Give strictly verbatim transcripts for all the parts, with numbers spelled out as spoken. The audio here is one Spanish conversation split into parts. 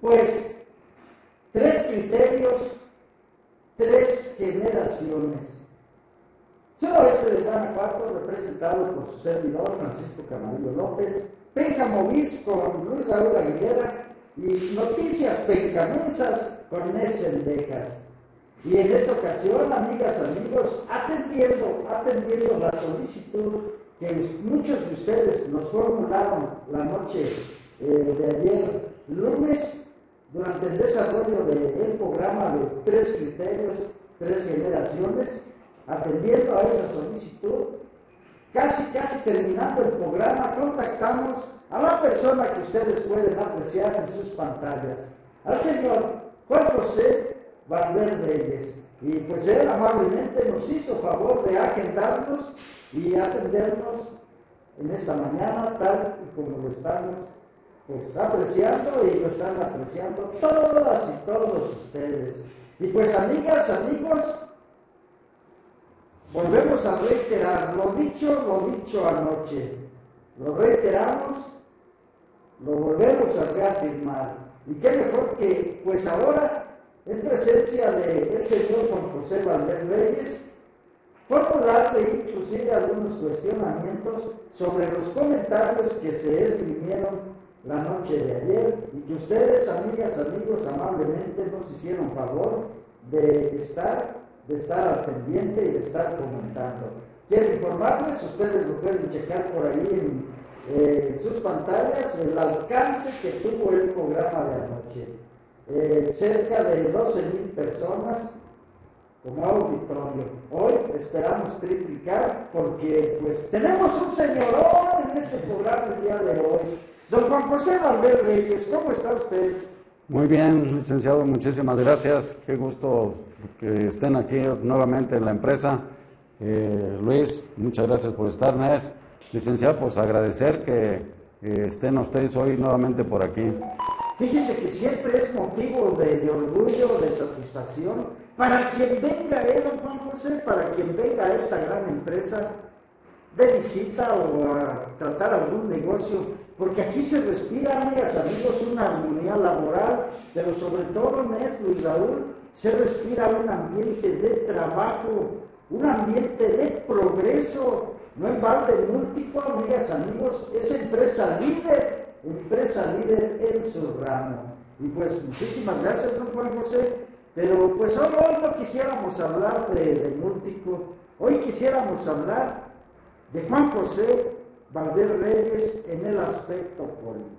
Pues, tres criterios, tres generaciones. Suroeste de Guanajuato, representado por su servidor Francisco Camarillo López, Pénjamo Bis con Luis Raúl Aguilera y Noticias Pencamensas con Inés Cendejas. Y en esta ocasión, amigas, amigos, atendiendo, atendiendo la solicitud que muchos de ustedes nos formularon la noche eh, de ayer lunes, durante el desarrollo del programa de tres criterios, tres generaciones, atendiendo a esa solicitud, casi, casi terminando el programa, contactamos a la persona que ustedes pueden apreciar en sus pantallas, al señor Juan José Valverde Reyes. Y pues él amablemente nos hizo favor de agendarnos y atendernos en esta mañana, tal y como lo estamos pues apreciando y lo están apreciando todas y todos ustedes. Y pues, amigas, amigos, volvemos a reiterar lo dicho, lo dicho anoche. Lo reiteramos, lo volvemos a reafirmar. Y qué mejor que, pues ahora, en presencia del señor Juan José Valverde Reyes, formularle inclusive algunos cuestionamientos sobre los comentarios que se esgrimieron la noche de ayer y que ustedes, amigas, amigos, amablemente nos hicieron favor de estar, de estar al pendiente y de estar comentando. Quiero informarles, ustedes lo pueden checar por ahí en eh, sus pantallas, el alcance que tuvo el programa de anoche. Eh, cerca de doce mil personas como auditorio. Hoy esperamos triplicar porque pues tenemos un señorón en este programa el día de hoy. Don Juan José Valverde Reyes, ¿cómo está usted? Muy bien, licenciado, muchísimas gracias. Qué gusto que estén aquí nuevamente en la empresa. Eh, Luis, muchas gracias por estar. Nes, licenciado, pues agradecer que eh, estén ustedes hoy nuevamente por aquí. Fíjese que siempre es motivo de, de orgullo, de satisfacción, para quien venga, ¿eh, don Juan José? Para quien venga a esta gran empresa de visita o a tratar algún negocio, porque aquí se respira, amigas, amigos, una armonía laboral, pero sobre todo, Nes, Luis Raúl, se respira un ambiente de trabajo, un ambiente de progreso. No en balde Múltico, amigas, amigos, es empresa líder, empresa líder en su ramo. Y pues muchísimas gracias, don Juan José, pero pues hoy, hoy no quisiéramos hablar de, de Múltico, hoy quisiéramos hablar de Juan José Valverde Reyes en el aspecto político.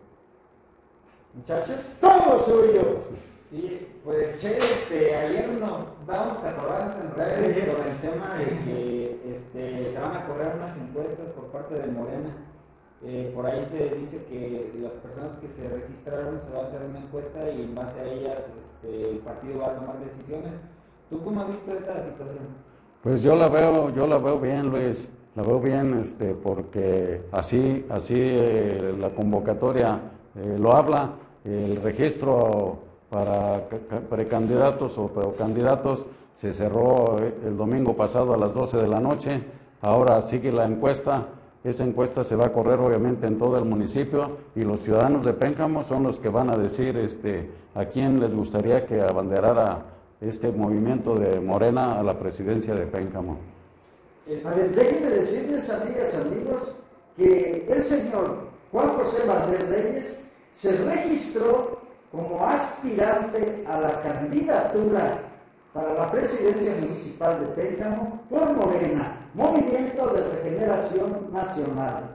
Muchachos, todo suyo. Sí, pues che, este, ayer nos dábamos acordarnos en redes con el tema de que este, se van a correr unas encuestas por parte de Morena. Eh, por ahí se dice que las personas que se registraron se va a hacer una encuesta y en base a ellas este, el partido va a tomar decisiones. ¿Tú cómo has visto esta situación? Pues yo la veo, yo la veo bien, Luis. La veo bien, este, porque así, así eh, la convocatoria eh, lo habla, el registro para precandidatos o, o candidatos se cerró el domingo pasado a las doce de la noche, ahora sigue la encuesta, esa encuesta se va a correr obviamente en todo el municipio y los ciudadanos de Pénjamo son los que van a decir este, a quién les gustaría que abanderara este movimiento de Morena a la presidencia de Pénjamo. A ver, déjenme decirles, amigas, amigos, que el señor Juan José Valverde Reyes se registró como aspirante a la candidatura para la presidencia municipal de Pénjamo por Morena, Movimiento de Regeneración Nacional.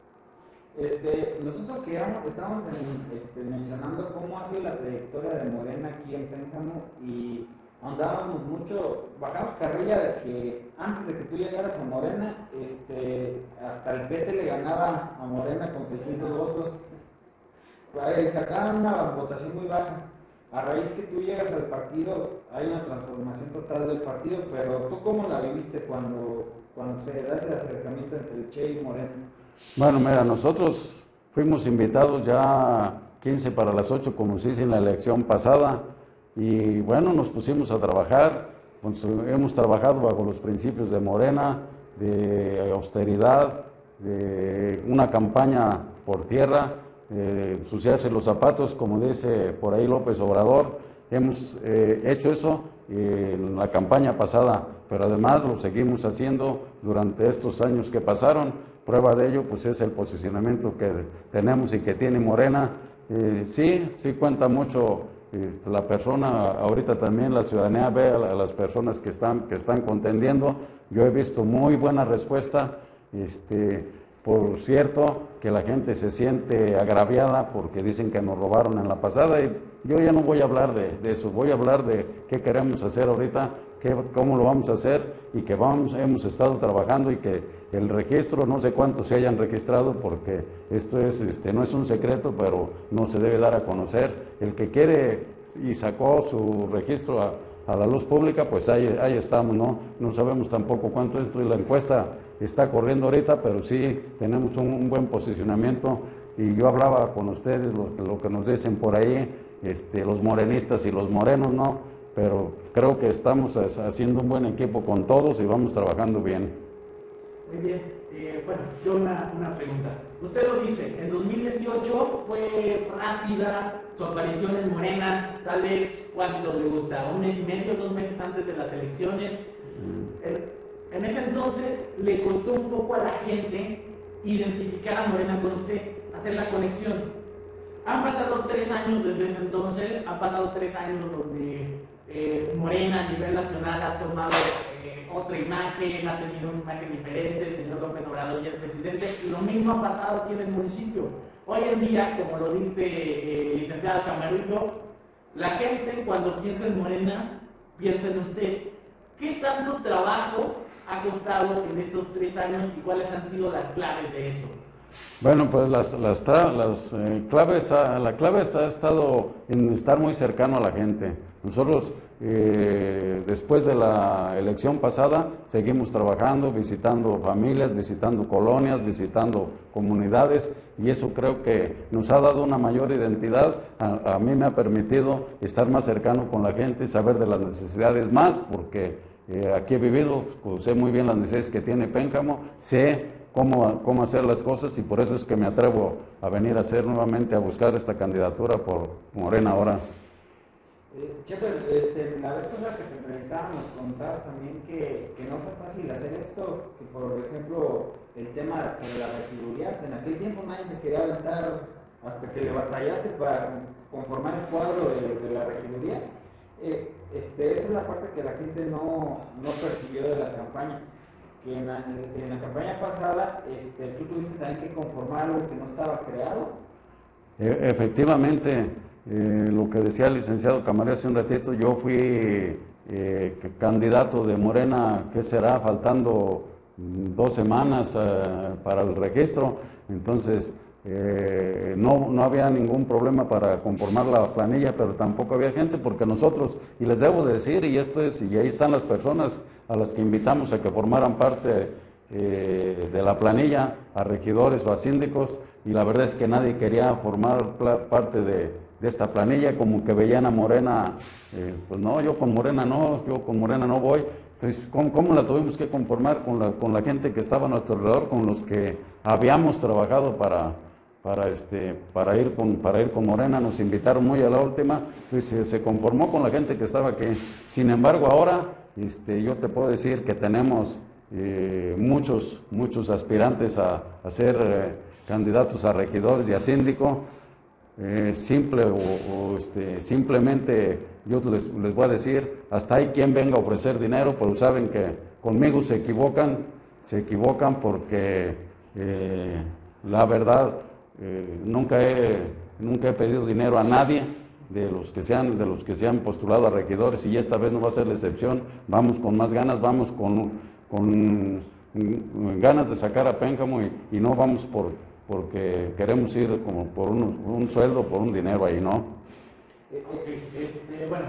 Este, nosotros que éramos, estábamos en, este, mencionando cómo ha sido la trayectoria de Morena aquí en Pénjamo y andábamos mucho, bajamos carrilla de que antes de que tú llegaras a Morena, este, hasta el P T le ganaba a Morena con seiscientos votos. Ahí sacaron una votación muy baja. A raíz que tú llegas al partido, hay una transformación total del partido, pero ¿tú cómo la viviste cuando, cuando se da ese acercamiento entre el Che y Morena? Bueno, mira, nosotros fuimos invitados ya quince para las ocho, como se hizo en la elección pasada, y bueno, nos pusimos a trabajar, pues, hemos trabajado bajo los principios de Morena, de austeridad, de una campaña por tierra, eh, ensuciarse los zapatos, como dice por ahí López Obrador. Hemos eh, hecho eso eh, en la campaña pasada, pero además lo seguimos haciendo durante estos años que pasaron. Prueba de ello pues es el posicionamiento que tenemos y que tiene Morena. Eh, sí, sí cuenta mucho eh, la persona, ahorita también la ciudadanía ve a, la, a las personas que están, que están contendiendo. Yo he visto muy buena respuesta. Este, por cierto, que la gente se siente agraviada porque dicen que nos robaron en la pasada, y yo ya no voy a hablar de, de eso, voy a hablar de qué queremos hacer ahorita, qué, cómo lo vamos a hacer, y que vamos, hemos estado trabajando, y que el registro, no sé cuántos se hayan registrado, porque esto es, este, no es un secreto, pero no se debe dar a conocer. El que quiere y sacó su registro a, a la luz pública, pues ahí, ahí estamos, ¿no? No sabemos tampoco cuánto es, y la encuesta está corriendo ahorita, pero sí tenemos un, un buen posicionamiento, y yo hablaba con ustedes lo, lo que nos dicen por ahí, este, los morenistas y los morenos, ¿no? Pero creo que estamos haciendo un buen equipo con todos y vamos trabajando bien. Muy bien. Eh, bueno, yo una, una pregunta. Usted lo dice, en dos mil dieciocho fue rápida su aparición en Morena, tal vez, ¿cuánto le gusta? ¿Un mes y medio, dos meses antes de las elecciones? Mm. El, En ese entonces le costó un poco a la gente identificar a Morena con usted, hacer la conexión. Han pasado tres años desde ese entonces, han pasado tres años donde eh, Morena a nivel nacional ha tomado eh, otra imagen, ha tenido una imagen diferente, el señor López Obrador ya es presidente, y lo mismo ha pasado aquí en el municipio. Hoy en día, como lo dice eh, el licenciado Camarillo, la gente cuando piensa en Morena, piensa en usted. ¿Qué tanto trabajo ha costado en estos tres años y cuáles han sido las claves de eso? Bueno, pues las, las, las eh, claves, la clave ha estado en estar muy cercano a la gente. Nosotros, eh, después de la elección pasada, seguimos trabajando, visitando familias, visitando colonias, visitando comunidades, y eso creo que nos ha dado una mayor identidad. A, a mí me ha permitido estar más cercano con la gente, saber de las necesidades más, porque eh, aquí he vivido, pues, sé muy bien las necesidades que tiene Pénjamo, sé Cómo, cómo hacer las cosas, y por eso es que me atrevo a venir a hacer nuevamente, a buscar esta candidatura por Morena ahora. Eh, Checo, este, la vez pasada que te entrevistábamos, contabas también que, que no fue fácil hacer esto, que por ejemplo el tema de las regidurías, en aquel tiempo nadie se quería aventar hasta que le batallaste para conformar el cuadro de, de las regidurías. Eh, este, esa es la parte que la gente no, no percibió de la campaña. Que en la, en la campaña pasada este, tú tuviste también que conformar algo que no estaba creado. E efectivamente, eh, lo que decía el licenciado Camarillo hace un ratito, yo fui eh, candidato de Morena, ¿qué será? Faltando dos semanas eh, para el registro, entonces eh, no, no había ningún problema para conformar la planilla, pero tampoco había gente, porque nosotros, y les debo decir, y esto es, y ahí están las personas a las que invitamos a que formaran parte eh, de la planilla, a regidores o a síndicos, y la verdad es que nadie quería formar parte de, de esta planilla, como que veían a Morena, eh, pues no, yo con Morena no, yo con Morena no voy. Entonces, ¿cómo, cómo la tuvimos que conformar con la, con la gente que estaba a nuestro alrededor, con los que habíamos trabajado para, para, este, para, ir con, para ir con Morena? Nos invitaron muy a la última, entonces se, se conformó con la gente que estaba aquí. Sin embargo, ahora este, yo te puedo decir que tenemos eh, muchos, muchos aspirantes a, a ser eh, candidatos a regidores y a síndico. Eh, simple o, o este, simplemente yo les, les voy a decir, hasta hay quien venga a ofrecer dinero, pero saben que conmigo se equivocan, se equivocan porque eh, la verdad eh, nunca he nunca he pedido dinero a nadie de los que se han de los que se han postulado a regidores, y esta vez no va a ser la excepción. Vamos con más ganas, vamos con, con ganas de sacar a Pénjamo, y, y no vamos por porque queremos ir como por un, un sueldo, por un dinero ahí, ¿no? Eh, ok, este, bueno,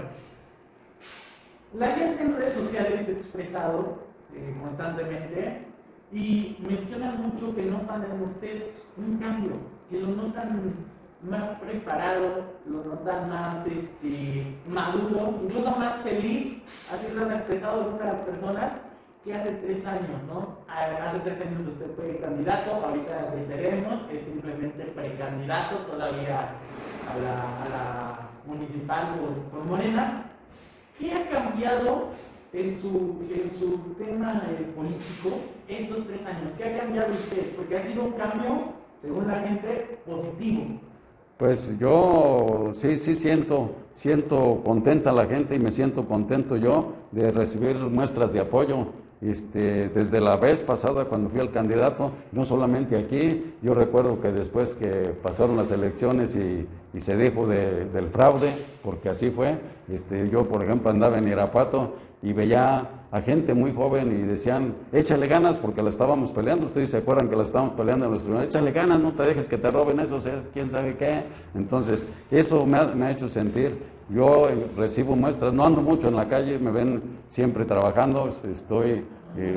la gente en redes sociales ha expresado eh, constantemente y mencionan mucho que notan en ustedes un cambio, que lo notan más preparado, lo notan más este, maduro, incluso más feliz, así lo han expresado algunas personas, que hace tres años, ¿no? Hace tres años usted fue candidato, ahorita reiteremos, es simplemente precandidato todavía a la, a la municipal por, por Morena. ¿Qué ha cambiado en su, en su tema eh, político estos tres años? ¿Qué ha cambiado usted? Porque ha sido un cambio, según la gente, positivo. Pues yo sí, sí siento, siento contenta la gente y me siento contento yo de recibir muestras de apoyo. Este, desde la vez pasada cuando fui al candidato, no solamente aquí, yo recuerdo que después que pasaron las elecciones y, y se dijo de, del fraude, porque así fue, este, yo por ejemplo andaba en Irapuato y veía a gente muy joven y decían, échale ganas porque la estábamos peleando, ustedes se acuerdan que la estábamos peleando en los tribunales, échale ganas, no te dejes que te roben eso, o sea, quién sabe qué. Entonces, eso me ha, me ha hecho sentir. Yo recibo muestras, no ando mucho en la calle, me ven siempre trabajando, estoy eh,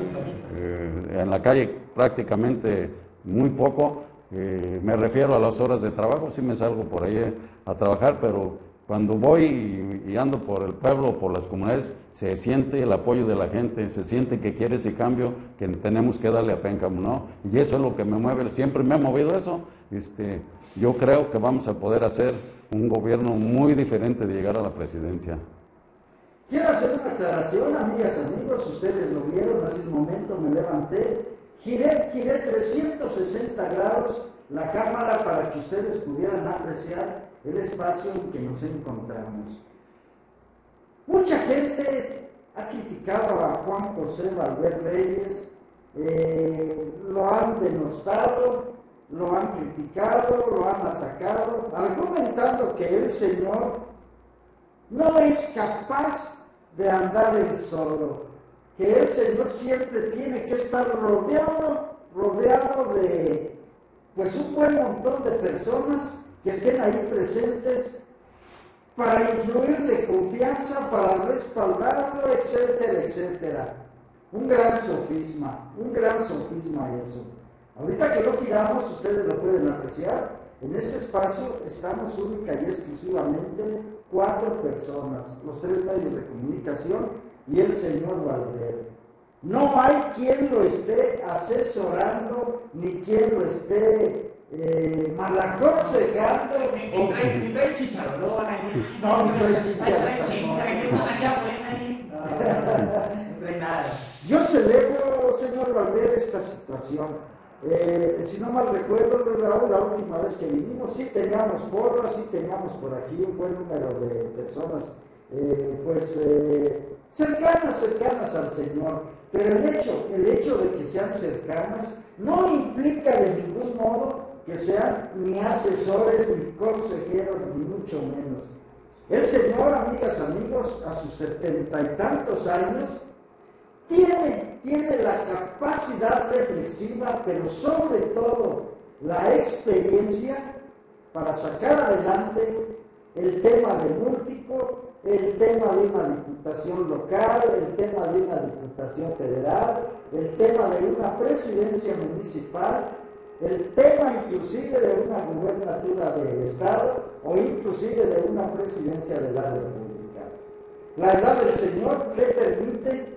eh, en la calle prácticamente muy poco, eh, me refiero a las horas de trabajo, sí me salgo por ahí a trabajar, pero cuando voy y, y ando por el pueblo, por las comunidades, se siente el apoyo de la gente, se siente que quiere ese cambio que tenemos que darle a Pénjamo, ¿no? Y eso es lo que me mueve, siempre me ha movido eso. Este, yo creo que vamos a poder hacer un gobierno muy diferente de llegar a la presidencia. Quiero hacer una aclaración, amigas, amigos, ustedes lo vieron, hace un momento me levanté, giré, giré trescientos sesenta grados la cámara para que ustedes pudieran apreciar el espacio en que nos encontramos. Mucha gente ha criticado a Juan José Valverde Reyes, eh, lo han denostado, lo han criticado, lo han atacado, argumentando que el señor no es capaz de andar él solo, que el señor siempre tiene que estar rodeado, rodeado de pues un buen montón de personas que estén ahí presentes para influirle confianza, para respaldarlo, etcétera, etcétera. Un gran sofisma, un gran sofisma eso. Ahorita que lo giramos, ustedes lo pueden apreciar, en este espacio estamos única y exclusivamente cuatro personas, los tres medios de comunicación y el señor Valverde. No hay quien lo esté asesorando, ni quien lo esté eh, malaconsejando. Ni trae, ni trae chícharo, no van a ir. No, ni trae chícharo. No trae chícharo, no trae nada. Yo celebro, señor Valverde, esta situación. Eh, si no mal recuerdo, Raúl, la última vez que vinimos, sí teníamos porras, sí teníamos por aquí un buen número de personas, eh, pues, eh, cercanas, cercanas al Señor. Pero el hecho, el hecho de que sean cercanas no implica de ningún modo que sean ni asesores, ni consejeros, ni mucho menos. El Señor, amigas, amigos, a sus setenta y tantos años, tiene, tiene la capacidad reflexiva, pero sobre todo la experiencia para sacar adelante el tema de Múltico, el tema de una diputación local, el tema de una diputación federal, el tema de una presidencia municipal, el tema inclusive de una gubernatura del Estado o inclusive de una presidencia de la República. La edad del Señor le permite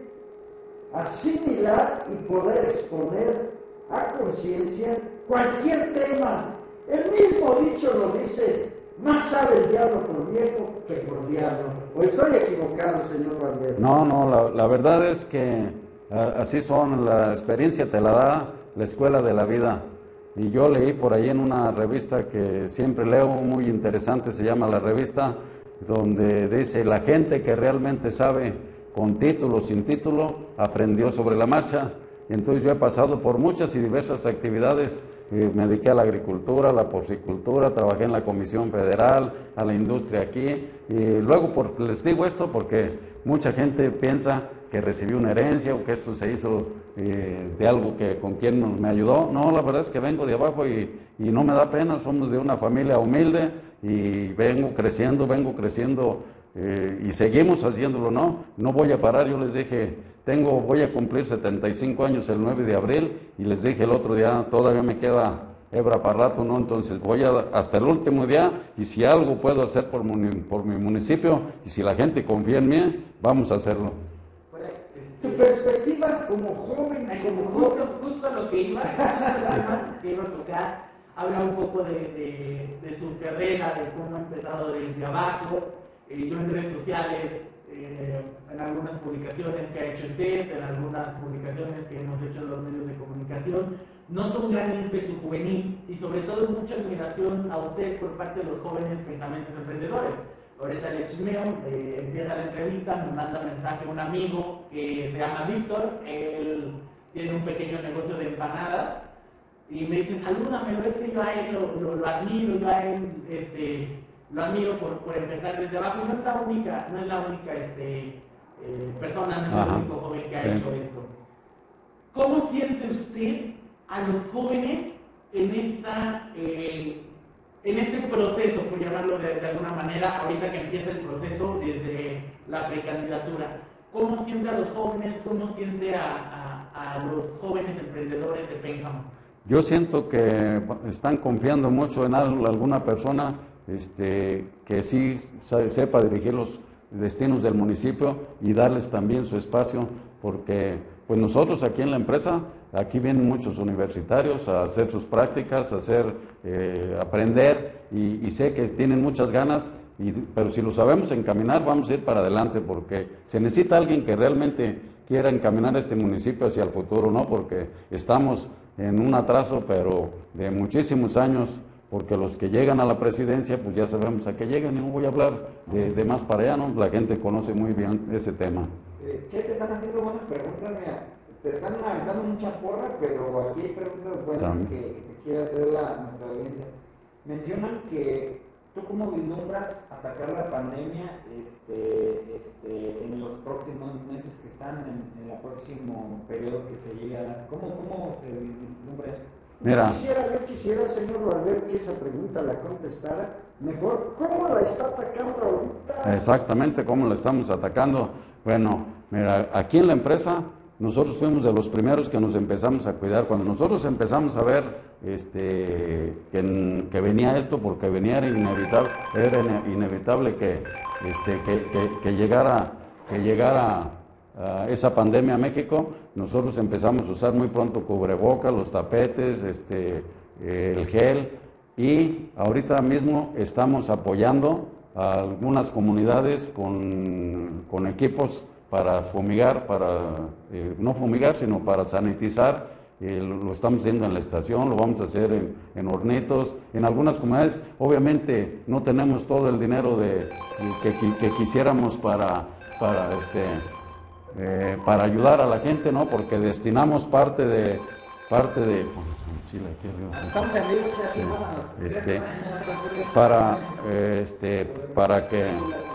asimilar y poder exponer a conciencia cualquier tema. El mismo dicho lo dice, más sabe el diablo por viejo que por diablo. ¿O estoy equivocado, señor Valverde? No, no, la, la verdad es que a, así son, la experiencia te la da la escuela de la vida. Y yo leí por ahí en una revista que siempre leo, muy interesante, se llama La Revista, donde dice, la gente que realmente sabe, con título, sin título, aprendió sobre la marcha. Y entonces yo he pasado por muchas y diversas actividades, eh, me dediqué a la agricultura, a la porcicultura, trabajé en la Comisión Federal, a la industria aquí, y luego por, les digo esto porque mucha gente piensa que recibí una herencia o que esto se hizo eh, de algo que con quien me ayudó. No, la verdad es que vengo de abajo y, y no me da pena, somos de una familia humilde y vengo creciendo, vengo creciendo eh, y seguimos haciéndolo, ¿no? No voy a parar, yo les dije, tengo, voy a cumplir setenta y cinco años el nueve de abril y les dije el otro día, todavía me queda hebra para rato, ¿no? Entonces voy a, hasta el último día y si algo puedo hacer por, por mi municipio y si la gente confía en mí, vamos a hacerlo. Tu perspectiva como joven, Ay, como como joven. justo, justo a lo que iba, justo al tema que iba a tocar, habla un poco de, de, de su carrera, de cómo ha empezado desde abajo. Eh, yo en redes sociales, eh, en algunas publicaciones que ha hecho usted, en algunas publicaciones que hemos hecho en los medios de comunicación, noto un gran ímpetu juvenil y sobre todo mucha admiración a usted por parte de los jóvenes pensamientos emprendedores. Ahorita le chismeo, eh, empieza la entrevista, me manda mensaje un amigo que se llama Víctor, él tiene un pequeño negocio de empanadas y me dice, salúdame, es que yo a él lo, lo, lo admiro, yo a él este, lo admiro por, por empezar desde abajo y no es la única, no es la única este, eh, persona, no es Ajá. el único joven que ha Sí. hecho esto. ¿Cómo siente usted a los jóvenes en esta... Eh, en este proceso, por llamarlo de, de alguna manera, ahorita que empieza el proceso desde la precandidatura? ¿Cómo siente a los jóvenes? ¿Cómo siente a, a, a los jóvenes emprendedores de Pénjamo? Yo siento que están confiando mucho en al- alguna persona este, que sí sa- sepa dirigir los destinos del municipio y darles también su espacio, porque pues nosotros aquí en la empresa, aquí vienen muchos universitarios a hacer sus prácticas, a hacer, eh, aprender, y, y sé que tienen muchas ganas, y, pero si lo sabemos encaminar, vamos a ir para adelante, porque se necesita alguien que realmente quiera encaminar este municipio hacia el futuro, ¿no? Porque estamos en un atraso, pero de muchísimos años, porque los que llegan a la presidencia, pues ya sabemos a qué llegan, y no voy a hablar de, de más para allá, ¿no? La gente conoce muy bien ese tema. Eh, Che, te están haciendo buenas preguntas, mira, te están aventando mucha porra, pero aquí hay preguntas buenas También. que, que quiere hacer la, nuestra audiencia. Mencionan que tú cómo vislumbras atacar la pandemia este, este, en los próximos meses que están, en, en el próximo periodo que se llegue a dar. ¿Cómo, cómo se vislumbra eso? Mira. Yo quisiera, yo quisiera, señor Valverde, que esa pregunta la contestara mejor. ¿Cómo la está atacando ahorita? Exactamente, ¿cómo la estamos atacando? Bueno, mira, aquí en la empresa nosotros fuimos de los primeros que nos empezamos a cuidar. Cuando nosotros empezamos a ver este, que, que venía esto, porque venía era inevitable, era inevitable que, este, que, que, que llegara, que llegara uh, esa pandemia a México, nosotros empezamos a usar muy pronto cubrebocas, los tapetes, este, eh, el gel, y ahorita mismo estamos apoyando a algunas comunidades con, con equipos para fumigar, para eh, no fumigar, sino para sanitizar. Eh, lo, lo estamos haciendo en la estación, lo vamos a hacer en, en Hornitos, en algunas comunidades. Obviamente no tenemos todo el dinero de, que, que, que quisiéramos para, para, este, eh, para ayudar a la gente, ¿no? Porque destinamos parte de... Parte de Chile, aquí arriba. Estamos en vivo, ya Sí. se pasan las Este, tres. para, eh, este, para que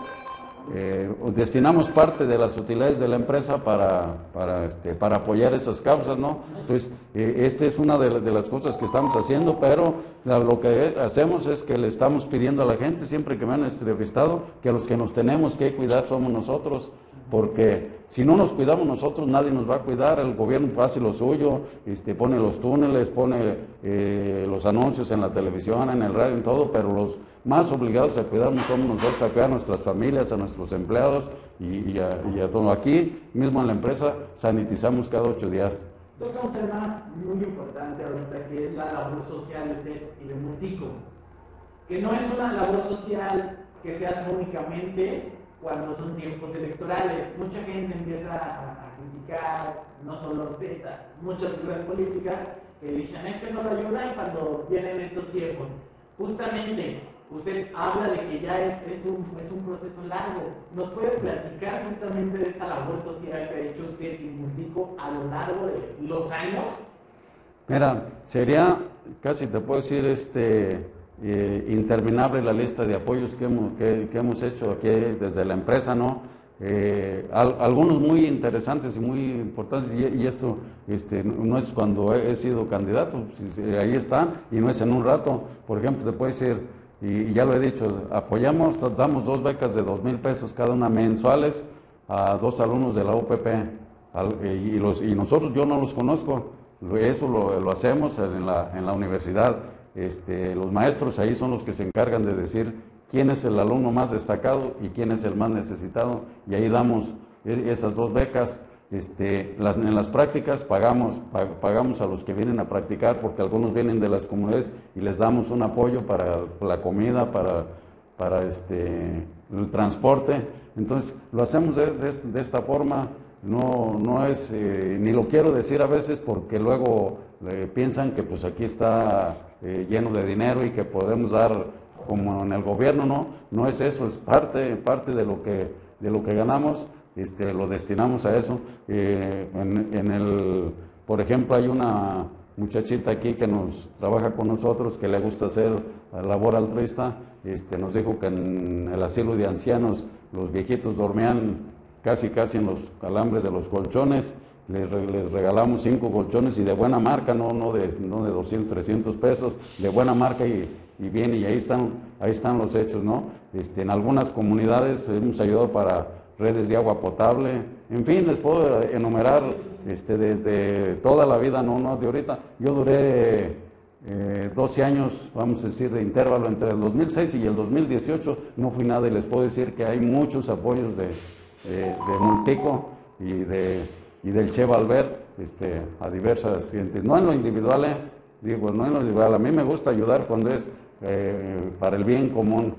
eh, destinamos parte de las utilidades de la empresa para, para, este, para apoyar esas causas, ¿no? Entonces, eh, esta es una de, de las cosas que estamos haciendo, pero la, lo que hacemos es que le estamos pidiendo a la gente, siempre que me han entrevistado, que los que nos tenemos que cuidar somos nosotros, porque si no nos cuidamos nosotros, nadie nos va a cuidar. El gobierno hace lo suyo, este, pone los túneles, pone eh, los anuncios en la televisión, en el radio, en todo, pero los más obligados a cuidarnos somos nosotros, a cuidar a nuestras familias, a nuestros empleados y, y, a, y a todo. Aquí mismo en la empresa sanitizamos cada ocho días. Toca un tema muy importante ahorita, que es la labor social de usted y de Multico, que no es una labor social que se hace únicamente cuando son tiempos electorales. Mucha gente empieza a, a criticar, no solo usted, muchas figuras políticas que dicen, es que no lo ayudan cuando vienen estos tiempos. Justamente, usted habla de que ya es, es, un, es un proceso largo. ¿Nos puede platicar justamente de esa labor social que ha hecho usted y Multico a lo largo de los años? Mira, sería, casi te puedo decir, este... Eh, interminable la lista de apoyos que hemos, que, que hemos hecho aquí desde la empresa, ¿no? Eh, al, algunos muy interesantes y muy importantes, y, y esto este, no es cuando he, he sido candidato, si, si, ahí están, y no es en un rato. Por ejemplo, te puedo decir, y, y ya lo he dicho, apoyamos, damos dos becas de dos mil pesos cada una mensuales a dos alumnos de la U P P, al, y, los, y nosotros, yo no los conozco, eso lo, lo hacemos en la, en la universidad. Este, los maestros ahí son los que se encargan de decir quién es el alumno más destacado y quién es el más necesitado, y ahí damos esas dos becas. Este, las, en las prácticas pagamos, pagamos a los que vienen a practicar, porque algunos vienen de las comunidades y les damos un apoyo para la comida, para, para este, el transporte. Entonces lo hacemos de, de, de esta forma. No, no es, eh, ni lo quiero decir a veces porque luego eh, piensan que pues aquí está eh, lleno de dinero y que podemos dar como en el gobierno. No, no es eso, es parte, parte de lo que, de lo que ganamos. Este, lo destinamos a eso. Eh, en, en el, por ejemplo, hay una muchachita aquí que nos trabaja con nosotros, que le gusta hacer labor altruista. Este, nos dijo que en el asilo de ancianos los viejitos dormían casi casi en los alambres de los colchones. Les, les regalamos cinco colchones y de buena marca, no, no, de, no de doscientos, trescientos pesos, de buena marca y, y bien, y ahí están, ahí están los hechos, ¿no? Este, en algunas comunidades hemos ayudado para redes de agua potable, en fin, les puedo enumerar este, desde toda la vida, no, no de ahorita. Yo duré eh, doce años, vamos a decir, de intervalo entre el dos mil seis y el dos mil dieciocho, no fui nada y les puedo decir que hay muchos apoyos de, de, de Multico y, de, y del Che Valver este, a diversas gentes, no en lo individual, eh, digo, no en lo individual, a mí me gusta ayudar cuando es eh, para el bien común.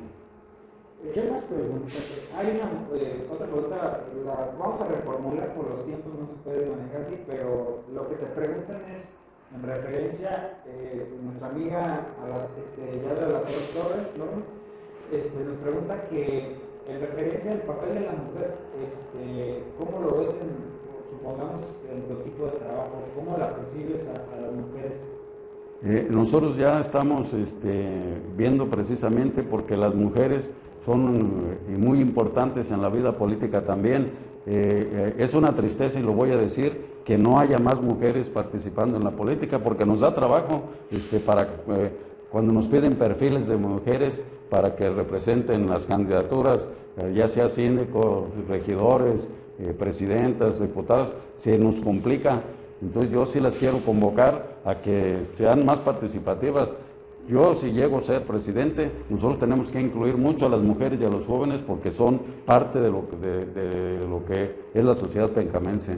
¿Qué más preguntas? Hay una eh, otra pregunta, la vamos a reformular por los tiempos, no se puede manejar así, pero lo que te preguntan es en referencia, eh, nuestra amiga a la, este, ya de la Torres, ¿no? Este, nos pregunta que en referencia al papel de la mujer, este, ¿cómo lo ves en, supongamos, en tu equipo de trabajo? ¿Cómo la percibes a, a las mujeres? Eh, nosotros ya estamos este, viendo precisamente porque las mujeres son eh, muy importantes en la vida política también. Eh, eh, es una tristeza, y lo voy a decir, que no haya más mujeres participando en la política, porque nos da trabajo este, para eh, cuando nos piden perfiles de mujeres para que representen las candidaturas, eh, ya sea síndicos, regidores, eh, presidentas, diputados, se nos complica. Entonces yo sí las quiero convocar a que sean más participativas. Yo, si llego a ser presidente, nosotros tenemos que incluir mucho a las mujeres y a los jóvenes porque son parte de lo, de, de lo que es la sociedad pencamense.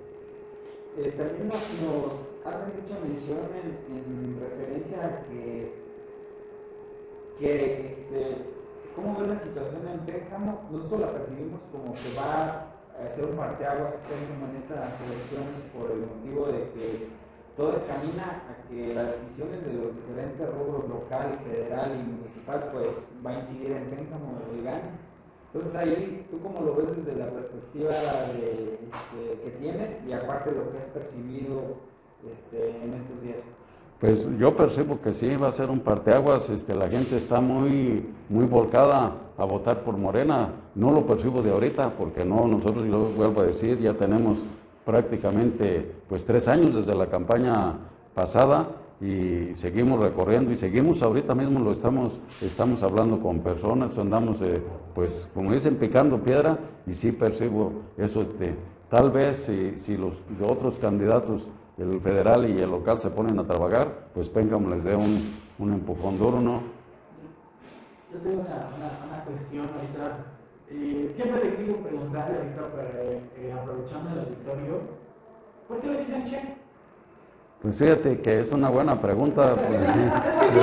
Eh, también nos, nos hacen mucha mención en, en referencia a que, que este, ¿cómo ves la situación en Pénjamo? Nosotros la percibimos como que va a ser un parteaguas en estas elecciones por el motivo de que todo camina a que las decisiones de los diferentes rubros local, federal y municipal pues va a incidir en Pénjamo y gane. Entonces ahí, ¿tú cómo lo ves desde la perspectiva de, de, que tienes y aparte lo que has percibido este, en estos días? Pues yo percibo que sí, va a ser un parteaguas. Este, la gente está muy, muy volcada a votar por Morena. No lo percibo de ahorita porque no, nosotros, lo vuelvo a decir, ya tenemos prácticamente pues tres años desde la campaña pasada y seguimos recorriendo y seguimos ahorita mismo lo estamos estamos hablando con personas, andamos eh, pues como dicen picando piedra y sí percibo eso. Este, tal vez si, si los, los otros candidatos, el federal y el local, se ponen a trabajar, pues Pénjamo les dé un, un empujón duro, ¿no? Yo tengo una, una, una cuestión ahorita. Eh, siempre le quiero preguntarle ahorita, eh, aprovechando el auditorio, ¿por qué le dicen Che? Pues fíjate que es una buena pregunta. Pues, es que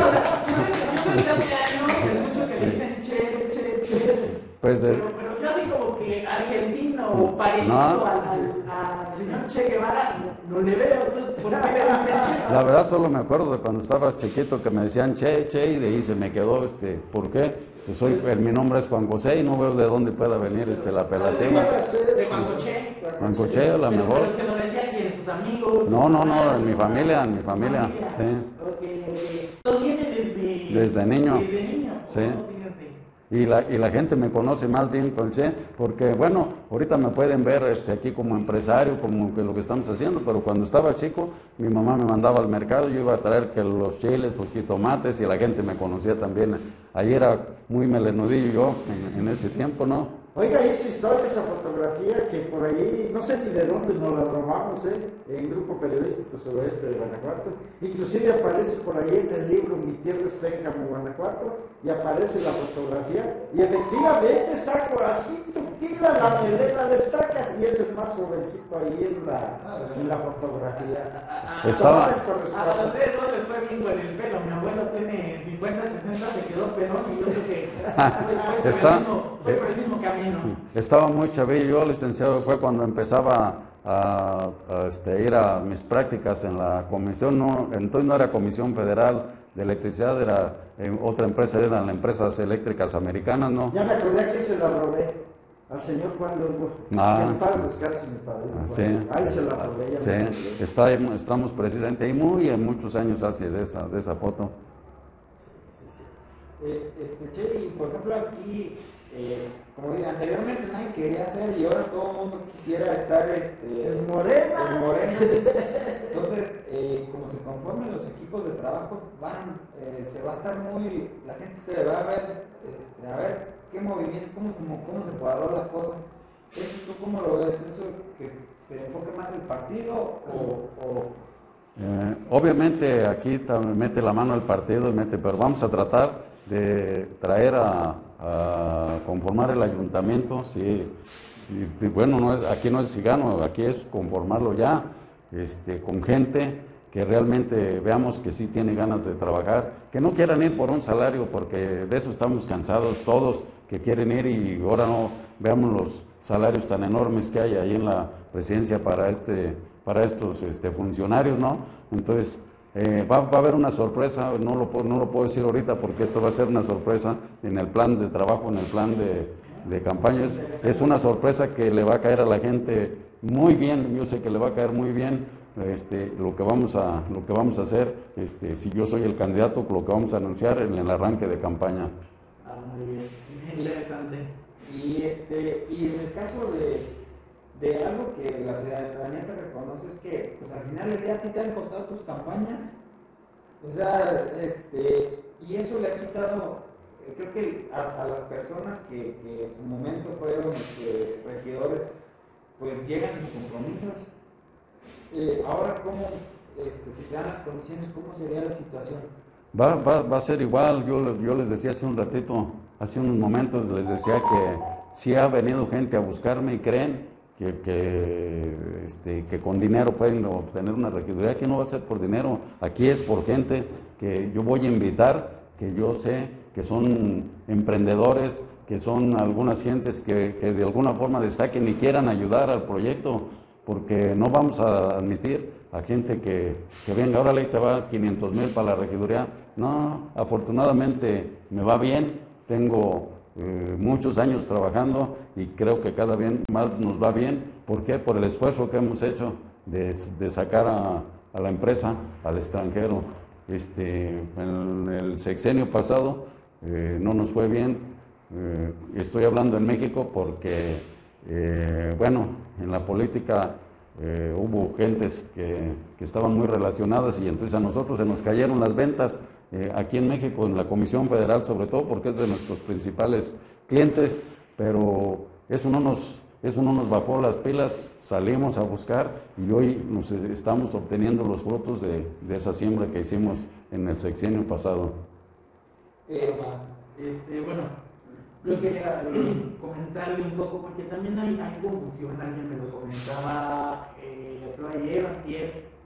yo yo mucho que le dicen Che, Che, Che, pues de, pero, pero yo así como que argentino o parecido no. al, al, al señor Che Guevara, no, no le veo. ¿Por qué le dicen Che? La verdad solo me acuerdo de cuando estaba chiquito que me decían Che, Che, y de ahí se me quedó, este, ¿por qué? Pues soy, mi nombre es Juan José y no veo de dónde pueda venir este, la apelativa. De Juan Coche. Juan Coche, a lo mejor. Pero que lo decían que sus amigos. No, no, no, en mi familia, en mi familia, sí. Okay. Lo tiene desde, Desde niño. Desde niño. Sí. Y la, y la gente me conoce más bien con Che, porque bueno, ahorita me pueden ver este, aquí como empresario, como que lo que estamos haciendo, pero cuando estaba chico, mi mamá me mandaba al mercado, yo iba a traer que los chiles, los jitomates, y la gente me conocía también. Ahí era muy melenudillo yo en, en ese tiempo, ¿no? Oiga, hizo historia esa fotografía que por ahí, no sé ni de dónde nos la robamos, ¿eh? En Grupo Periodístico Suroeste de Guanajuato. Inclusive aparece por ahí en el libro Mi Tierra es Pénjamo, Guanajuato, y aparece la fotografía. Y efectivamente está así tupida, la melena destaca, y es el más jovencito ahí en la, en la fotografía. Estaba... A ustedes no les fue bien con el pelo. Mi abuelo tiene cincuenta, sesenta, se quedó pelón y yo creo que fue Está... por el mismo camino. Estaba muy chavillo, licenciado, fue cuando empezaba a, a este, ir a mis prácticas en la comisión, no, entonces no era Comisión Federal de Electricidad, era eh, otra empresa, eran las empresas eléctricas americanas, ¿no? Ya me acordé a quién se la robé, al señor Juan Lugo, ah, que en paz descanse mi padre. Ah, sí. Ahí se la robé. Ya sí, me está, estamos precisamente ahí muy muchos años hace de esa, de esa foto. Sí, sí, sí. Eh, este, che, y por ejemplo aquí... Eh, como dije, anteriormente nadie quería hacer y ahora todo el mundo quisiera estar este, en Morena. En Morena. Entonces, eh, como se conforman los equipos de trabajo, van, eh, se va a estar muy, la gente te va a ver, este, a ver qué movimiento, cómo se, cómo se cuadró la cosa. ¿Eso tú cómo lo ves? ¿Eso que se enfoque más el partido o...? o... Eh, obviamente aquí mete la mano el partido, mete, pero vamos a tratar de traer a, a conformar el ayuntamiento. Si, si, bueno, no es, aquí no es si gano, aquí es conformarlo ya, este, con gente que realmente veamos que sí tiene ganas de trabajar, que no quieran ir por un salario, porque de eso estamos cansados todos, que quieren ir y ahora no veamos los salarios tan enormes que hay ahí en la presidencia para este, para estos este, funcionarios, ¿no? Entonces, Eh, va, va a haber una sorpresa, no lo, no lo puedo decir ahorita porque esto va a ser una sorpresa en el plan de trabajo, en el plan de, de campaña. Es, es una sorpresa que le va a caer a la gente muy bien, yo sé que le va a caer muy bien este, lo, que vamos a, lo que vamos a hacer, este, si yo soy el candidato, lo que vamos a anunciar en el arranque de campaña. Ah, muy bien, interesante. Y, este, y en el caso de... de algo que la ciudadanía te reconoce es que pues al final del día a ti te han costado tus campañas, o sea, este, y eso le ha quitado, eh, creo que a, a las personas que, que en su momento fueron este, regidores, pues llegan sin compromisos. Eh, ahora, ¿cómo, este, si se dan las condiciones, cómo sería la situación? Va, va, va a ser igual, yo, yo les decía hace un ratito, hace unos momentos les decía que sí ha venido gente a buscarme y creen Que, que, este, que con dinero pueden obtener una regiduría. Aquí no va a ser por dinero, aquí es por gente que yo voy a invitar, que yo sé que son emprendedores, que son algunas gentes que, que de alguna forma destaquen y quieran ayudar al proyecto, porque no vamos a admitir a gente que, que venga, órale, te va quinientos mil para la regiduría. No, afortunadamente me va bien, tengo Eh, muchos años trabajando y creo que cada vez más nos va bien. ¿Por qué? Por el esfuerzo que hemos hecho de, de sacar a, a la empresa al extranjero. Este, en el sexenio pasado eh, no nos fue bien. Eh, estoy hablando en México porque, eh, bueno, en la política eh, hubo gentes que, que estaban muy relacionadas y entonces a nosotros se nos cayeron las ventas. Eh, aquí en México, en la Comisión Federal sobre todo, porque es de nuestros principales clientes, pero eso no nos, eso no nos bajó las pilas, salimos a buscar y hoy nos estamos obteniendo los frutos de, de esa siembra que hicimos en el sexenio pasado. Eh, este, bueno, yo quería eh, comentarle un poco, porque también hay, hay confusión, alguien me lo comentaba eh, ayer, ayer.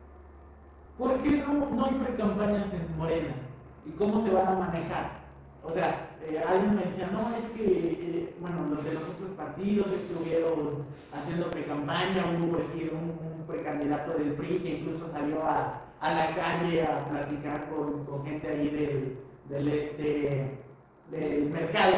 ¿Por qué no, no hay precampañas en Morena? ¿Y cómo se van a manejar? O sea, eh, alguien me decía, no, es que, eh, bueno, los de los otros partidos estuvieron haciendo precampaña, hubo un, un precandidato del P R I que incluso salió a, a la calle a platicar con, con gente ahí del, del, este, del mercado.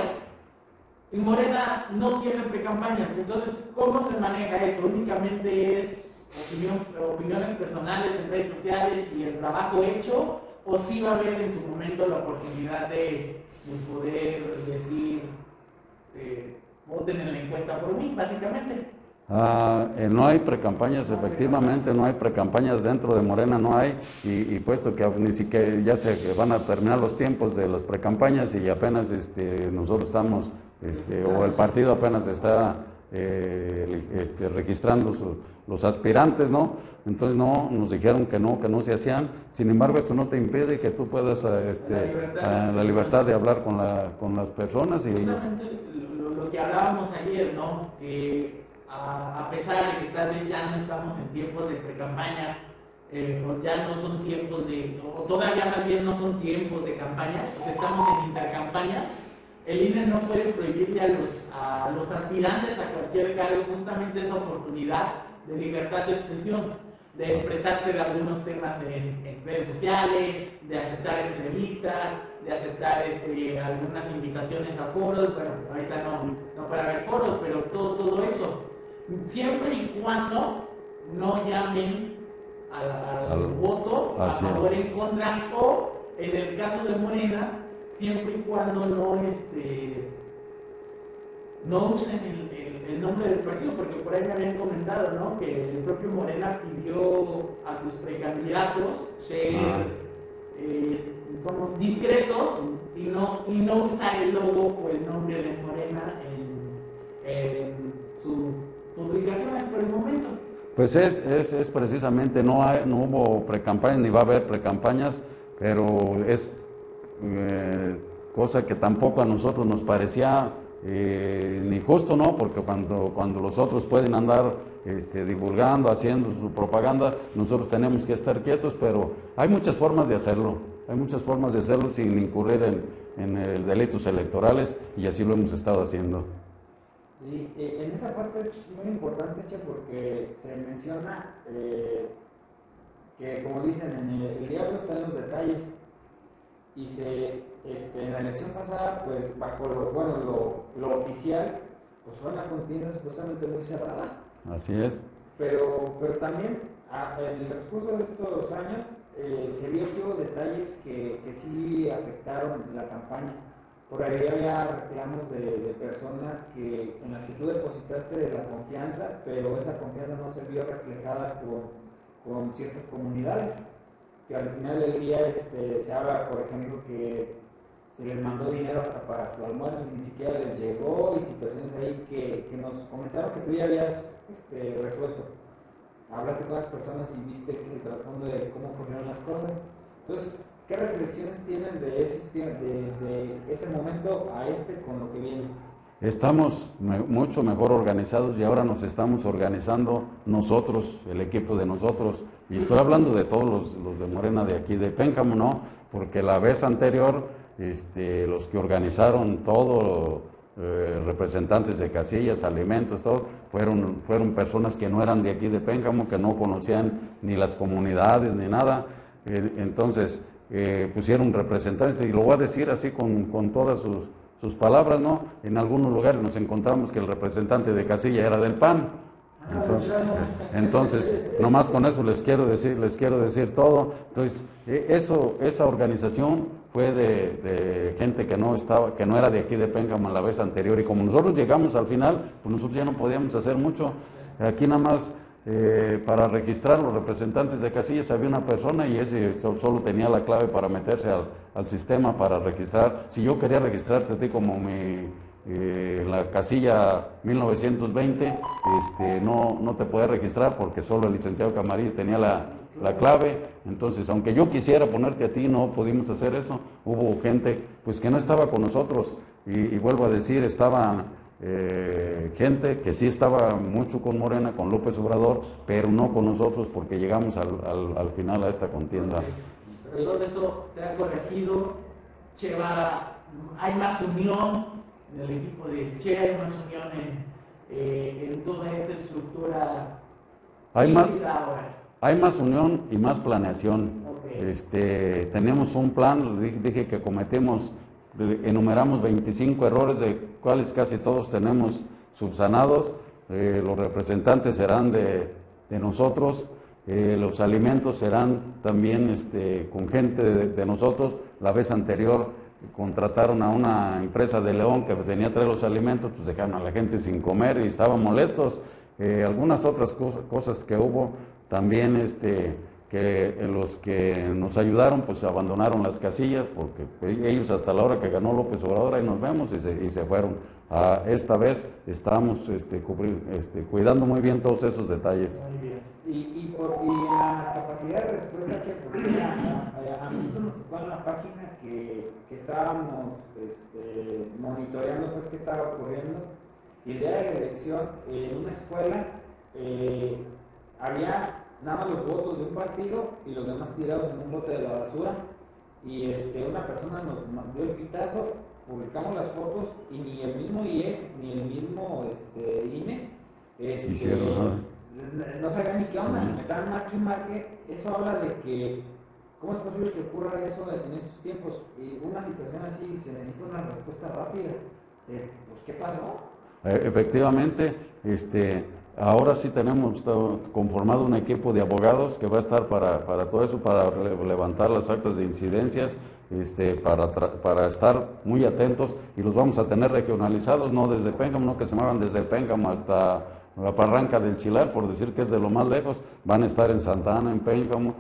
En Morena no tienen precampañas, entonces, ¿cómo se maneja eso? Únicamente es Opinión, opiniones personales en redes sociales y el trabajo hecho, o si sí va a haber en su momento la oportunidad de, de poder decir eh, voten en la encuesta por mí, básicamente. Ah, eh, no hay precampañas, efectivamente, no hay precampañas dentro de Morena, no hay, y, y puesto que ni siquiera ya se van a terminar los tiempos de las precampañas y apenas este, nosotros estamos, este, o el partido apenas está eh, este, registrando su, los aspirantes, ¿no? Entonces no, nos dijeron que no, que no se hacían. Sin embargo, esto no te impide que tú puedas, este, La libertad. a, la libertad de hablar con, la, con las personas y Justamente lo, lo que hablábamos ayer, ¿no? Que a, a pesar de que tal vez ya no estamos en tiempos de pre-campaña, eh, o ya no son tiempos de, o todavía más bien no son tiempos de campaña, pues estamos en intercampaña, el I N E no puede prohibirle a los, a los aspirantes a cualquier cargo justamente esa oportunidad de libertad de expresión, de expresarse de algunos temas en, en redes sociales, de aceptar entrevistas, de aceptar este, algunas invitaciones a foros. Bueno, ahorita no, no para ver foros, pero todo, todo eso, siempre y cuando no llamen al, al, al voto a favor, en contra, o en el caso de Morena, siempre y cuando no este no usen el, el, el nombre del partido, porque por ahí me habían comentado, ¿no? Que el propio Morena pidió a sus precandidatos ser ah. eh, como discretos y no, y no usar el logo o el nombre de Morena en, en sus publicaciones por el momento. Pues es, es, es precisamente, no, hay, no hubo precampañas ni va a haber precampañas, pero es eh, cosa que tampoco a nosotros nos parecía Eh, ni justo, ¿no? Porque cuando, cuando los otros pueden andar este, divulgando, haciendo su propaganda, nosotros tenemos que estar quietos, pero hay muchas formas de hacerlo, hay muchas formas de hacerlo sin incurrir en, en el delitos electorales, y así lo hemos estado haciendo. Y eh, en esa parte es muy importante, Che, porque se menciona eh, que, como dicen, en el, el diablo está en los detalles. Y se, este, en la elección pasada, pues bajo lo, bueno, lo, lo oficial, pues fue una contienda supuestamente muy cerrada. Así es. Pero, pero también a, en el transcurso de estos años eh, se vio que hubo detalles que, que sí afectaron la campaña. Por ahí había reclamos de, de personas que, en las que tú depositaste de la confianza, pero esa confianza no se vio reflejada con, con ciertas comunidades. Que al final del día este, se habla, por ejemplo, que se les mandó dinero hasta para su almuerzo y ni siquiera les llegó, y situaciones ahí que, que nos comentaron que tú ya habías este, resuelto. Hablaste con las personas y viste el trasfondo de cómo ocurrieron las cosas. Entonces, ¿qué reflexiones tienes de ese, de, de ese momento a este con lo que viene? Estamos me, mucho mejor organizados, y ahora nos estamos organizando nosotros, el equipo de nosotros, y estoy hablando de todos los, los de Morena de aquí de Pénjamo, ¿no? Porque la vez anterior, este, los que organizaron todo, eh, representantes de casillas, alimentos, todo, fueron, fueron personas que no eran de aquí de Pénjamo, que no conocían ni las comunidades ni nada. Eh, entonces eh, pusieron representantes, y lo voy a decir así con, con todas sus sus palabras, ¿no? En algunos lugares nos encontramos que el representante de casilla era del P A N. Entonces, entonces nomás con eso les quiero decir, les quiero decir todo. Entonces, eso, esa organización fue de, de gente que no estaba, que no era de aquí de Pénjamo la vez anterior, y como nosotros llegamos al final, pues nosotros ya no podíamos hacer mucho. Aquí nada más eh, para registrar los representantes de casillas había una persona, y ese solo tenía la clave para meterse al, al sistema para registrar. Si yo quería registrarte a ti como mi eh, la casilla mil novecientos veinte, este, no, no te podía registrar porque solo el licenciado Camarillo tenía la, la clave. Entonces, aunque yo quisiera ponerte a ti, no pudimos hacer eso. Hubo gente pues que no estaba con nosotros, y, y vuelvo a decir, estaban Eh, gente que sí estaba mucho con Morena, con López Obrador, pero no con nosotros, porque llegamos al, al, al final a esta contienda. Pero todo eso se ha corregido. Che va, hay más unión en el equipo de Che, hay más unión en, eh, en toda esta estructura. Hay más, hay más unión y más planeación. Okay. Este, tenemos un plan, dije, dije que cometemos, enumeramos veinticinco errores, de cuales casi todos tenemos subsanados. Eh, los representantes serán de, de nosotros, eh, los alimentos serán también este, con gente de, de nosotros. La vez anterior contrataron a una empresa de León que venía a traer los alimentos, pues dejaron a la gente sin comer y estaban molestos. Eh, algunas otras cosas, cosas que hubo también, este, que los que nos ayudaron pues abandonaron las casillas porque ellos hasta la hora que ganó López Obrador ahí nos vemos y se, y se fueron. Ah, esta vez estamos este, cubrir, este, cuidando muy bien todos esos detalles. Muy bien. Y, y, por, y en la capacidad de respuesta, Che, porque a, a, a nosotros nos tocó en la página que, que estábamos este, monitoreando pues qué estaba ocurriendo, y el día de la elección en una escuela eh, había nada más los votos de un partido y los demás tirados en un bote de la basura, y este, una persona nos dio el pitazo, publicamos las fotos y ni el mismo I E F ni el mismo este, I N E este, Hicieron nada. no sabían ni qué onda, me estaban marque y marque. Eso habla de que ¿cómo es posible que ocurra eso en estos tiempos? Y una situación así se necesita una respuesta rápida. Eh, pues ¿qué pasó? Efectivamente, este, ahora sí tenemos conformado un equipo de abogados que va a estar para, para todo eso, para levantar las actas de incidencias, este, para, para estar muy atentos, y los vamos a tener regionalizados, no desde Pénjamo, no que se muevan desde Pénjamo hasta la Barranca del Chilar, por decir que es de lo más lejos. Van a estar en Santa Ana, en Pénjamo,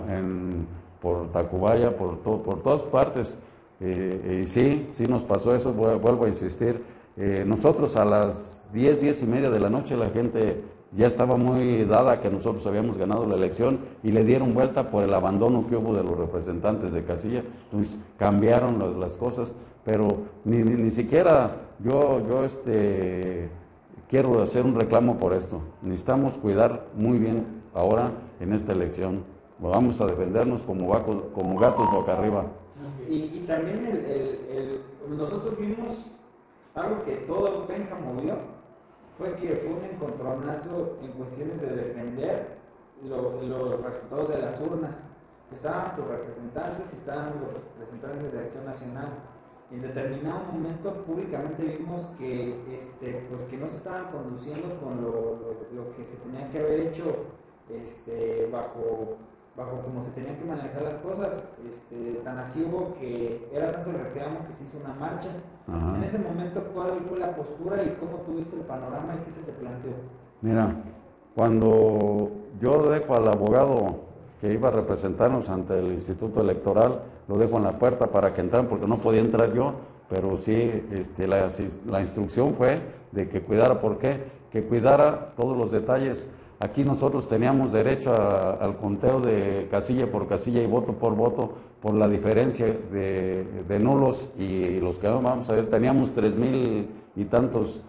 en, por Tacubaya, por, to, por todas partes. Eh, y sí, sí nos pasó eso, vuelvo a insistir. Eh, nosotros a las diez, diez y media de la noche la gente ya estaba muy dada que nosotros habíamos ganado la elección y le dieron vuelta por el abandono que hubo de los representantes de casilla. Entonces cambiaron las, las cosas, pero ni, ni, ni siquiera yo, yo este, quiero hacer un reclamo por esto. Necesitamos cuidar muy bien ahora en esta elección. Vamos a defendernos como, vaco, como gatos boca arriba. Y, y también el, el, el, nosotros vimos algo que todo Pénjamo vio, fue que fue un encontronazo en cuestiones de defender lo, los resultados de las urnas. Estaban tus representantes y estaban los representantes de Acción Nacional. Y en determinado momento públicamente vimos que, este, pues, que no se estaban conduciendo con lo, lo, lo que se tenía que haber hecho este, bajo... bajo cómo se tenían que manejar las cosas. Este, tan así hubo que era tanto el reclamo que se hizo una marcha. Ajá. En ese momento, ¿cuál fue la postura y cómo tuviste el panorama y qué se te planteó? Mira, cuando yo dejo al abogado que iba a representarnos ante el Instituto Electoral, lo dejo en la puerta para que entraran, porque no podía entrar yo, pero sí, este, la, la instrucción fue de que cuidara. ¿Por qué? Que cuidara todos los detalles. Aquí nosotros teníamos derecho a, al conteo de casilla por casilla y voto por voto, por la diferencia de, de nulos y los que no, vamos a ver, teníamos tres mil y tantos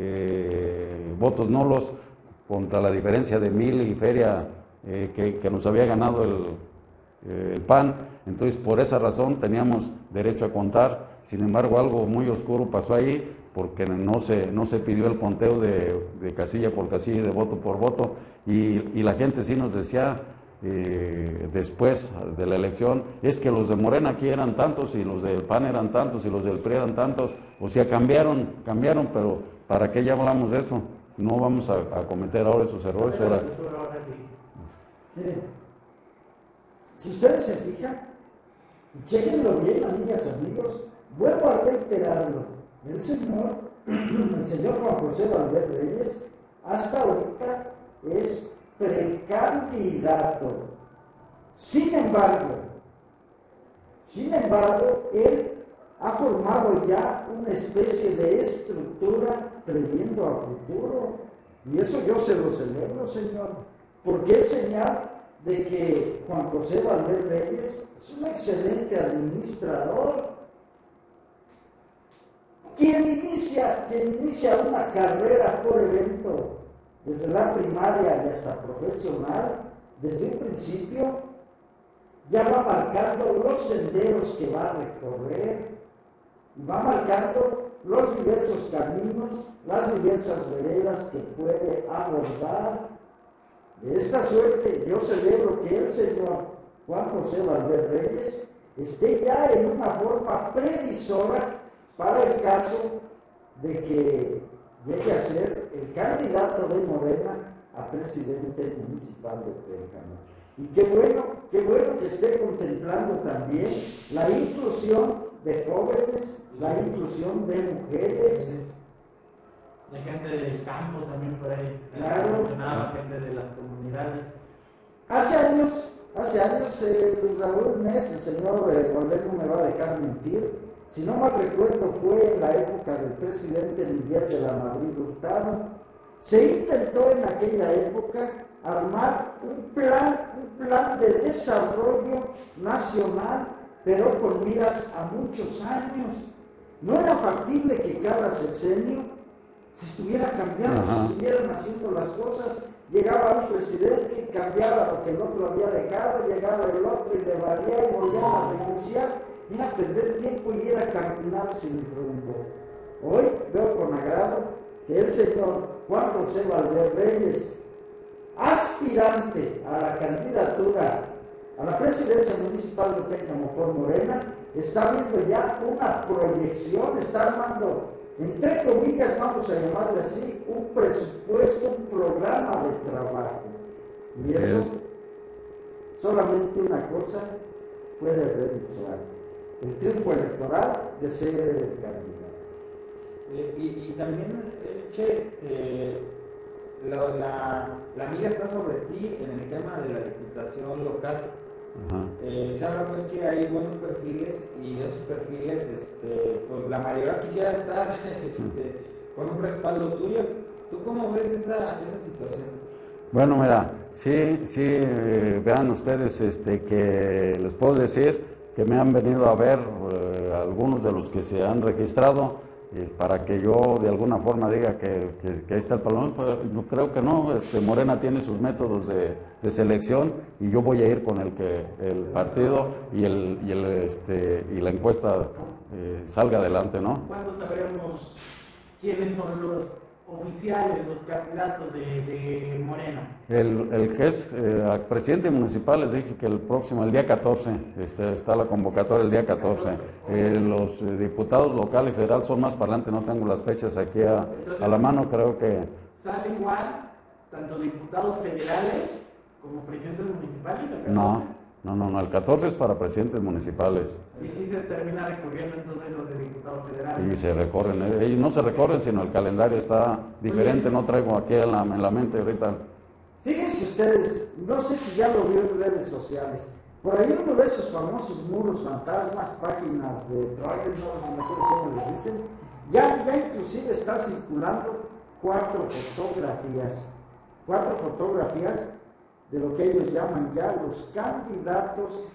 eh, votos nulos contra la diferencia de mil y feria eh, que, que nos había ganado el, eh, el P A N. Entonces, por esa razón teníamos derecho a contar. Sin embargo, algo muy oscuro pasó ahí, porque no se, no se pidió el conteo de, de casilla por casilla y de voto por voto, y, y la gente sí nos decía eh, después de la elección, es que los de Morena aquí eran tantos, y los del P A N eran tantos, y los del P R I eran tantos. O sea, cambiaron, cambiaron, pero ¿para qué ya hablamos de eso? No vamos a, a cometer ahora esos errores. Ahora. Miren, si ustedes se fijan, y chequenlo bien, amigas, amigos, vuelvo a reiterarlo. El señor, el señor Juan José Valverde Reyes, hasta ahorita es precandidato. Sin embargo, sin embargo, él ha formado ya una especie de estructura previendo a futuro. Y eso yo se lo celebro, señor, porque es señal de que Juan José Valverde Reyes es un excelente administrador. Quien inicia, quien inicia una carrera por evento, desde la primaria y hasta profesional, desde un principio, ya va marcando los senderos que va a recorrer, y va marcando los diversos caminos, las diversas veredas que puede abordar. De esta suerte, yo celebro que el señor Juan José Valverde Reyes esté ya en una forma previsora para el caso de que llegue a ser el candidato de Morena a presidente municipal de Pénjamo. Y qué bueno, qué bueno que esté contemplando también la inclusión de jóvenes, la inclusión de mujeres. de gente del campo también por ahí, Claro. mencionaba gente de las comunidades. Hace años, hace años, eh, Luis Raúl Mes, el señor eh, Gordel no me va a dejar mentir, si no mal recuerdo fue en la época del presidente Miguel de la Madrid Hurtado, se intentó en aquella época armar un plan, un plan de desarrollo nacional, pero con miras a muchos años. No era factible que cada sexenio se estuviera cambiando, Ajá. se estuvieran haciendo las cosas. Llegaba un presidente, cambiaba lo que el otro había dejado, llegaba el otro y le valía y volvían a reiniciar. Era perder tiempo y era caminar sin rumbo. Hoy veo con agrado que el señor Juan José Valdez Reyes, aspirante a la candidatura a la presidencia municipal de Pénjamo por Morena, está viendo ya una proyección, está armando, entre comillas, vamos a llamarle así, un presupuesto, un programa de trabajo. Y Así eso, es. solamente una cosa puede redituar: el triunfo electoral de ser el candidato. Eh, y, y también, eh, Che, eh, la, la, la mira está sobre ti en el tema de la diputación local. Ajá. Eh, se habla pues que hay buenos perfiles y de esos perfiles, este, pues la mayoría quisiera estar este, con un respaldo tuyo. ¿Tú cómo ves esa, esa situación? Bueno, mira, sí, sí, eh, vean ustedes este, que les puedo decir que me han venido a ver eh, algunos de los que se han registrado eh, para que yo de alguna forma diga que, que, que ahí está el palomón. Pues, no, creo que no, este, Morena tiene sus métodos de, de selección y yo voy a ir con el que el partido y, el, y, el, este, y la encuesta eh, salga adelante, ¿no? ¿Cuándo sabremos quiénes son los oficiales, los candidatos de, de Morena? El, el que es eh, presidente municipal, les dije que el próximo, el día catorce, este, está la convocatoria el día catorce. Eh, los eh, diputados local y federal son más para adelante, no tengo las fechas aquí a, a la mano, creo que... ¿Sale igual tanto diputados federales como presidentes municipales? No, no, no, no, el catorce es para presidentes municipales Y si se termina recorriendo entonces los de diputados federales. y se recorren, eh, ellos no se recorren, sino el calendario está diferente, no traigo aquí en la, en la mente ahorita. Fíjense ustedes, no sé si ya lo vio en redes sociales, por ahí uno de esos famosos muros fantasmas, páginas de troles, no me acuerdo cómo les dicen, ya, ya inclusive está circulando cuatro fotografías, cuatro fotografías de lo que ellos llaman ya los candidatos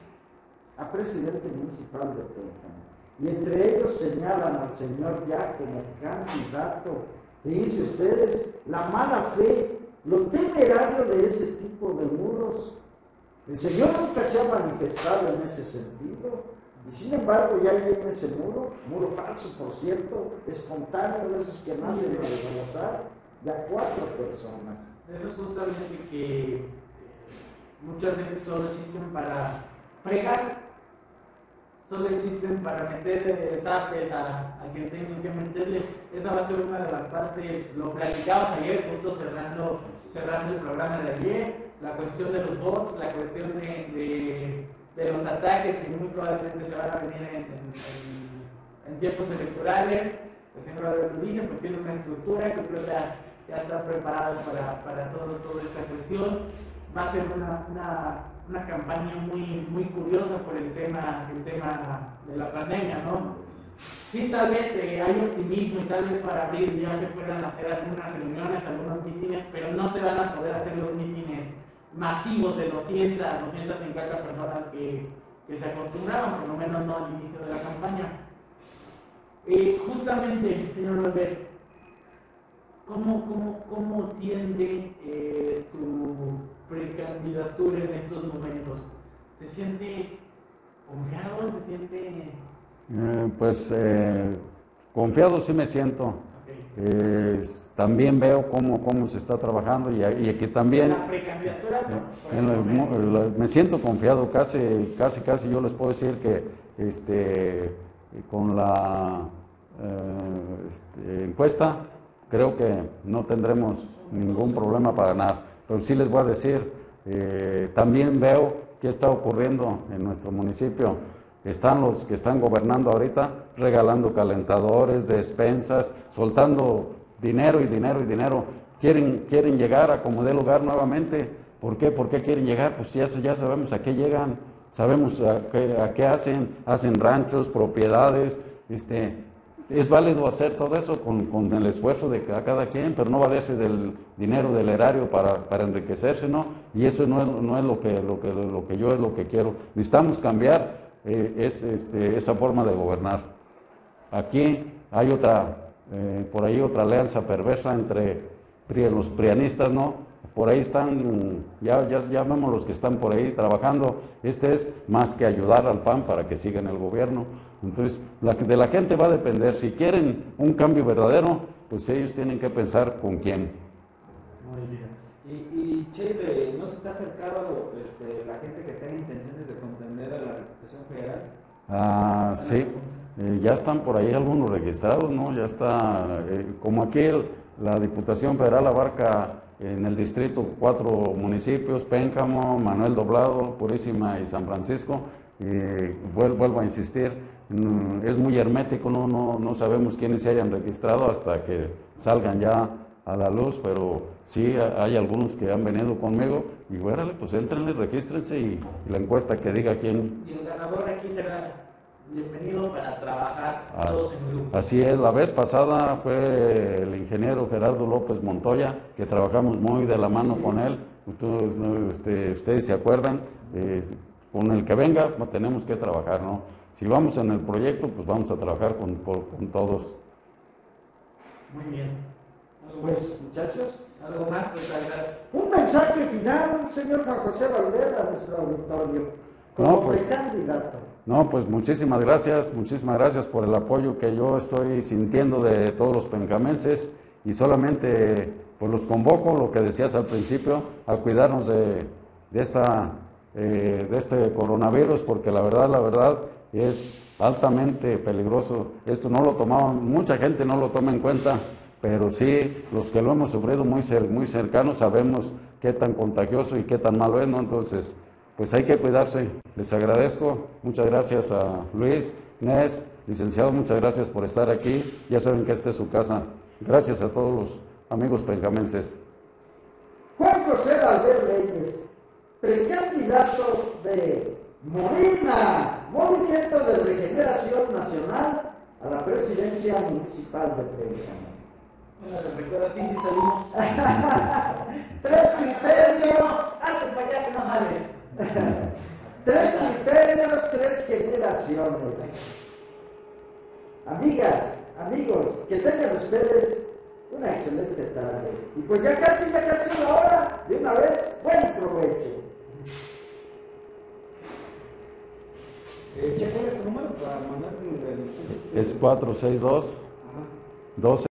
a presidente municipal de Pénjamo. Y entre ellos señalan al señor ya como candidato. Fíjense ustedes, la mala fe, lo temerario de ese tipo de muros. El señor nunca se ha manifestado en ese sentido, y sin embargo ya hay en ese muro, muro falso por cierto, espontáneo, de esos que nacen al azar, ya cuatro personas. Eso es justamente que eh, muchas veces solo existen para fregar, solo existen para meterle zapes a, a quien tengan que meterle. Esa va a ser una de las partes, lo platicabas ayer, justo cerrando, cerrando el programa de ayer, la cuestión de los bots, la cuestión de, de, de los ataques que muy probablemente se van a venir en, en, en, en tiempos electorales. El señor Alberto dice, pues tiene una estructura que creo que ya, ya está preparado para, para todo, toda esta cuestión. Va a ser una, una, una campaña muy, muy curiosa por el tema, el tema de la pandemia, ¿no? Sí, tal vez eh, hay optimismo y tal vez para abril ya se puedan hacer algunas reuniones, algunos mítines, pero no se van a poder hacer los mítines masivos de doscientas, doscientas cincuenta personas que, que se acostumbraban, por lo menos no al inicio de la campaña. Eh, justamente, señor Albert, ¿cómo, cómo, cómo siente eh, su precandidatura en estos momentos? ¿Se siente confiado? ¿Se siente...? Eh, pues eh, confiado sí me siento. Okay. Eh, también veo cómo, cómo se está trabajando y, y aquí también ¿La precandidatura? eh, en la- la- me siento confiado, casi, casi, casi yo les puedo decir que este, con la eh, este, encuesta creo que no tendremos ningún problema para ganar, pero sí les voy a decir, eh, también veo qué está ocurriendo en nuestro municipio. Están los que están gobernando ahorita regalando calentadores, despensas, soltando dinero y dinero y dinero. Quieren, quieren llegar a como dé lugar nuevamente. ¿Por qué? ¿Por qué quieren llegar? Pues ya, ya sabemos a qué llegan, sabemos a qué, a qué hacen, hacen ranchos, propiedades, este, es válido hacer todo eso con, con el esfuerzo de cada quien, pero no valerse del dinero del erario para, para enriquecerse, ¿no? Y eso no es, no es lo, que, lo, que, lo que yo es lo que quiero. Necesitamos cambiar eh, es, este, esa forma de gobernar. Aquí hay otra, eh, por ahí otra alianza perversa entre los prianistas, ¿no? Por ahí están, ya, ya, ya vemos los que están por ahí trabajando. Este es más que ayudar al P A N para que siga en el gobierno. Entonces, la, de la gente va a depender. Si quieren un cambio verdadero, pues ellos tienen que pensar con quién. Muy bien. Y, y Che, ¿no se te ha acercado este, la gente que tenga intenciones de contender a la Diputación Federal? Ah, sí. Eh, ya están por ahí algunos registrados, ¿no? Ya está, eh, como aquí el, la Diputación Federal abarca en el distrito cuatro municipios, Pénjamo, Manuel Doblado, Purísima y San Francisco. Eh, vuelvo, vuelvo a insistir, mm, es muy hermético, no, no, no sabemos quiénes se hayan registrado hasta que salgan ya a la luz, pero sí hay algunos que han venido conmigo y bueno, pues entrenle, regístrense y, y la encuesta que diga quién. Y el ganador aquí será bienvenido para trabajar As, todos en grupo. Así es, la vez pasada fue el ingeniero Gerardo López Montoya, que trabajamos muy de la mano con él. Ustedes, ¿no? este, ustedes se acuerdan, eh, con el que venga pues, tenemos que trabajar, ¿no? Si vamos en el proyecto, pues vamos a trabajar con, por, con todos. Muy bien. ¿Algo Pues, muchachos, ¿Algo más? Pues, agregar. un mensaje final, señor Juan José Valverde, a nuestro auditorio, como No, pues, precandidato. No, pues muchísimas gracias, muchísimas gracias por el apoyo que yo estoy sintiendo de todos los pencamenses y solamente pues los convoco, lo que decías al principio, a cuidarnos de, de, esta, eh, de este coronavirus, porque la verdad, la verdad es altamente peligroso. Esto no lo tomamos, mucha gente no lo toma en cuenta, pero sí, los que lo hemos sufrido muy, cer muy cercanos sabemos qué tan contagioso y qué tan malo es, ¿no? Entonces, pues hay que cuidarse. Les agradezco. Muchas gracias a Luis, Nes, licenciado, muchas gracias por estar aquí. Ya saben que esta es su casa. Gracias a todos los amigos pencamenses. Juan José Valverde Reyes, precandidato de Morena, Movimiento de Regeneración Nacional, a la presidencia municipal de Pénjamo. Bueno, recuerda, sí, sí salimos. Tres criterios. Antes para allá que no sabes. Tres criterios, tres generaciones. Amigas, amigos, que tengan ustedes una excelente tarde. Y pues ya casi, ya casi una hora, de una vez, buen provecho. Eh, ¿Qué fue tu número para mandarte el... Es cuatro seis dos, doce.